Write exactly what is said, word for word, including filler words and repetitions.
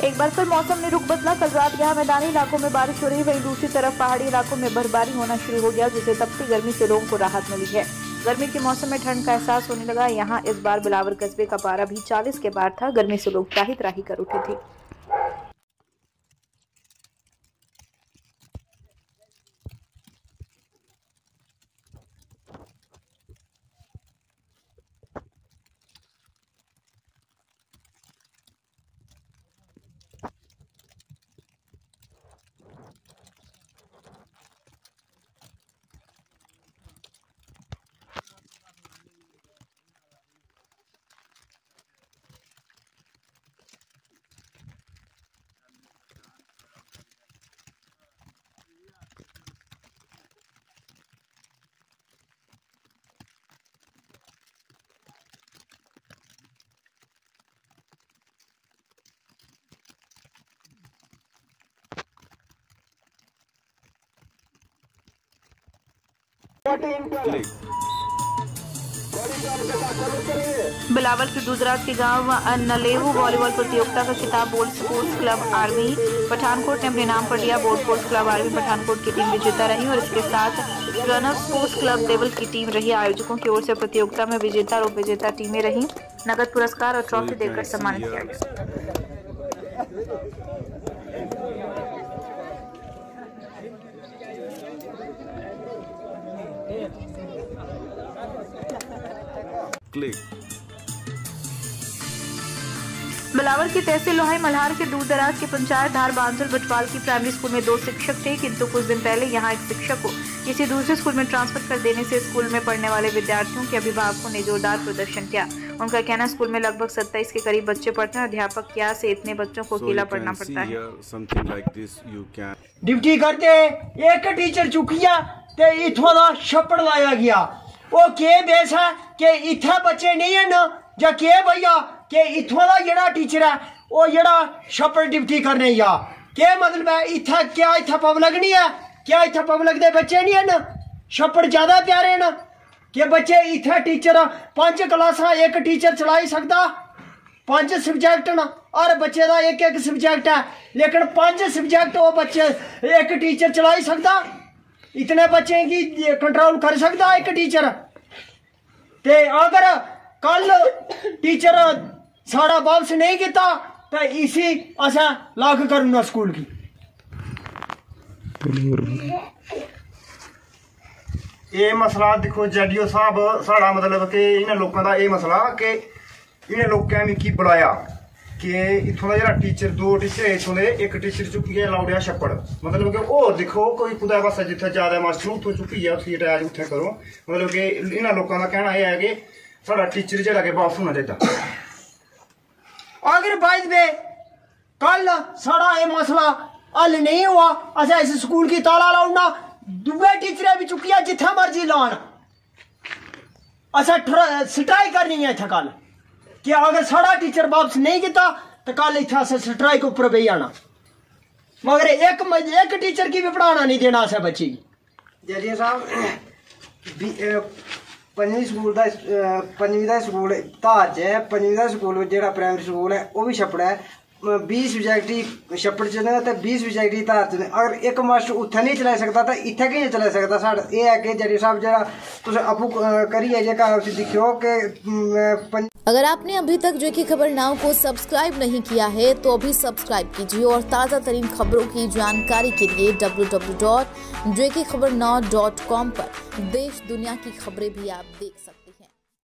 एक बार फिर मौसम ने रुख बदला। कल रात यहाँ मैदानी इलाकों में बारिश हो रही, वहीं दूसरी तरफ पहाड़ी इलाकों में बर्फबारी होना शुरू हो गया, जिससे तपती गर्मी से लोगों को राहत मिली है। गर्मी के मौसम में ठंड का एहसास होने लगा। यहाँ इस बार बिलावर कस्बे का पारा भी चालीस के पार था। गर्मी से लोग त्राही त्राही कर उठे थे। बिलावर के दूरदराज के गांव नलेवू वॉलीबॉल प्रतियोगिता का खिताब board sports club army Pathankot ने अपने नाम पर लिया। Board sports club army Pathankot की टीम विजेता रही और इसके साथ रनर स्पोर्ट्स क्लब देवल की टीम रही। आयोजकों की ओर से प्रतियोगिता में विजेता और उप विजेता टीमें रही। नगद पुरस्कार और ट्रॉफी देकर सम्मानित किया गया। बिलावर की तहसील लोहाई मल्हार के दूर दराज के पंचायत धार बांसुल बटवाल की प्राइमरी स्कूल में दो शिक्षक थे, किंतु कुछ दिन पहले यहां एक शिक्षक को किसी दूसरे स्कूल में ट्रांसफर कर देने से स्कूल में पढ़ने वाले विद्यार्थियों के अभिभावकों ने जोरदार प्रदर्शन किया। उनका कहना, स्कूल में लगभग सत्ताईस के करीब बच्चे पढ़ते हैं। अध्यापक क्या से इतने बच्चों को अकेला पढ़ना पड़ता है। ड्यूटी करते एक टीचर चुकिया ते इथों दा छप्पड़ लाया गया। वो के बेस है कि इत्थे बच्चे नहीं है ना जा के भैया कि इथों दा जेड़ा टीचर है वो जेड़ा छप्पड़ ड्यूटी करने या के मतलब है इत्थे क्या इत्थे पब्लिक नहीं है? क्या इत्थे पब्लिक दे बच्चे नहीं है ना? छप्पड़ ज्यादा प्यारे ना कि बच्चे इत्थे टीचर पांच क्लासा एक टीचर चलाई सकता, पांच सब्जेक्ट ना और बच्चे का एक एक सब्जेक्ट है, लेकिन पांच सब्जेक्ट वो बच्चे एक टीचर चलाई सकता। इतने बच्चे की कंट्रोल कर सकता एक टीचर। ते अगर कल टीचर साड़ा वापस नहीं किया तो इसी असा लाख करूंगा स्कूल की। ये मसला देखो जैडीओ साहब साड़ा मतलब कि इन्हें लोगों का ये मसला कि इन्हें लोगों मिगी बुलाया कि इतों का जो टीचर दो टीचर इतों के एक टीचर चुकी लाउड़िया छप्पड़ मतलब कि और देखो कोई कुदै पासा जिथे ज्यादा मास्टर उतो चुकी है उसी अटैच उत्थे करो। मतलब कि इन्होंने लोगों का कहना यह है कि साड़ा टीचर जो कि वापस होना चाहिए। अगर बाई वे कल साड़ा ये मसला हल नहीं हुआ असा इस स्कूल की ताला लाउना, दुए टीचर भी चुकी जिथे मर्जी लान असा स्ट्राइक करनी है इतना कल कि अगर साड़ा टीचर वापस नहीं किया तो कल इतना स्ट्राइक उपर पे आना, मगर एक एक टीचर की भी पढ़ाना नहीं देना असा बच्चे की। जैसे साहब पंजवीं स्कूल का पंजवीं का स्कूल धार च है, पंजवीं का स्कूल जो प्राइमरी स्कूल है वह भी छप्पड़ है। बीस सब्जैक्ट ही छप्पड़ च ने ते बीस सब्जैक्ट ही धार च ने। अगर एक मास्टर उत्थे नहीं चलाई सकता तो इत्थे कि'यां चलाई सकता? साढ़ा यह है कि जरी साहब जरा तुस आपूं करिए जेह्का उसी दिक्खियो कि अगर आपने अभी तक जो की खबर नाउ को सब्सक्राइब नहीं किया है तो अभी सब्सक्राइब कीजिए और ताज़ा तरीन खबरों की जानकारी के लिए W W W dot J K खबर नाउ डॉट कॉम पर देश दुनिया की खबरें भी आप देख सकते हैं।